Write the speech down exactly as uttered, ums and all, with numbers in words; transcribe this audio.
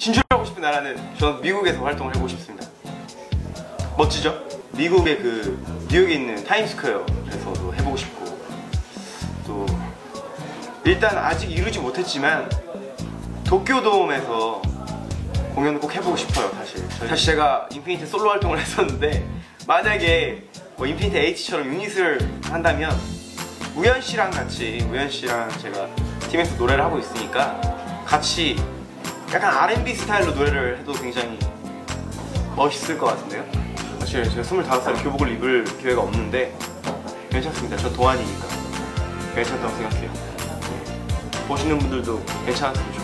진출하고 싶은 나라는 저는 미국에서 활동을 해보고 싶습니다. 멋지죠? 미국의 그 뉴욕에 있는 타임스퀘어에서도 해보고 싶고, 또 일단 아직 이루지 못했지만 도쿄돔에서 공연을 꼭 해보고 싶어요. 사실 사실 제가 인피니트 솔로 활동을 했었는데, 만약에 뭐 인피니트 H처럼 유닛을 한다면 우현 씨랑 같이, 우현 씨랑 제가 팀에서 노래를 하고 있으니까 같이 약간 알앤비 스타일로 노래를 해도 굉장히 멋있을 것 같은데요? 사실 제가 스물다섯 살에 교복을 입을 기회가 없는데 괜찮습니다. 저 동안이니까 괜찮다고 생각해요. 보시는 분들도 괜찮았으면 좋겠어요.